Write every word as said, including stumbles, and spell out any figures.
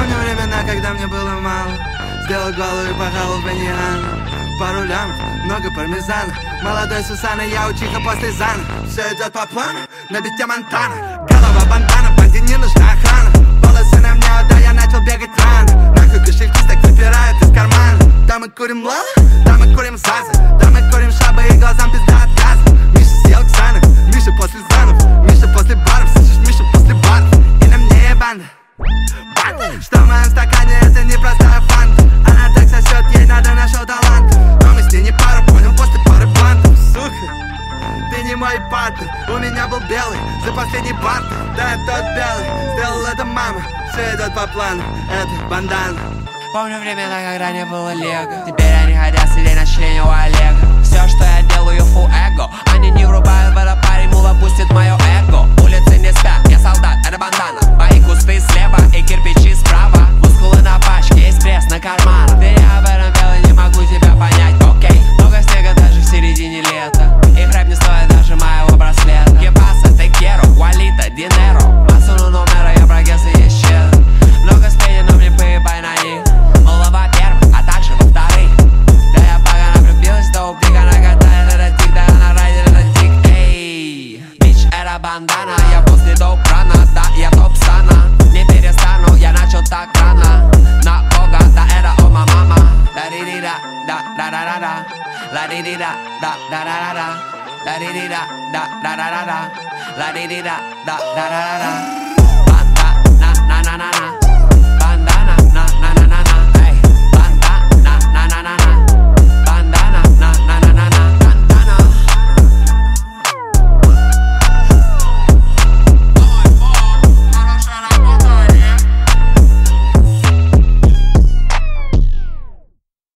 Помню времена, когда мне было мало. Сделал голову и пахал в баньян. Пару лямов, много пармезана. Молодой Сусана, я учиха после Зана. Все идет по плану, на бите Монтана. Голова бандана, банде не нужна охрана. Волосы на мне, да я начал бегать рано. Нахуй кошельки так выпирают из кармана. Да мы курим лала, да мы курим Заза. Да мы курим шабы и глазам пизда отказа. Миша съел Ксанов, Миша после Занов. Миша после баров, слышишь, Миша после баров. И на мне банда, банда. Что в моем стакане, это не простая фанта. Она так сосет, ей надо, нашел талант. Но мы с ней не пара, понял, после пары блантов. Сука, ты не мой партнер. У меня был белый, за последний барт. Да, я тот белый, сделал это мама. Все идет по плану, это бандана. Помню времена, когда не было лего. Теперь они хотят сидеть на члене у Олега. Все, что я делаю, фу эго. Они не врубают в это, парень, мула пустит мое эго. Улицы не спят, я солдат, это бандана. Мои кусты слева и кирпичи справа. Мускулы на пачке, есть пресс на карман. Ты я об этом белый, не могу тебя понять, окей. Много снега даже в середине лета. И рэп не стоит даже моего браслета. Кепаса, текеро, валита, динеро. Массу номера, я прогресс и есть щедро. Много спений, но мне поебай на них. Мало во-первых, а также во-вторых. Да я погано влюбилась, да ублика накатает этот тик. Да она райдер этот тик, эй. Бич, это бандана, я после доп-рана. Да, я топ-сана, не перестану, я начал так рано. На бога, да это ома мама. Да-ди-ди-да, да-да-да-да-да. Ла-ди-ди-да, да-да-да-да-да. Ла-ди-ди-да, да-да-да-да-да. Ла-ди-ди-да, да-да-да-да-да. Банда, на-на-на-на-на.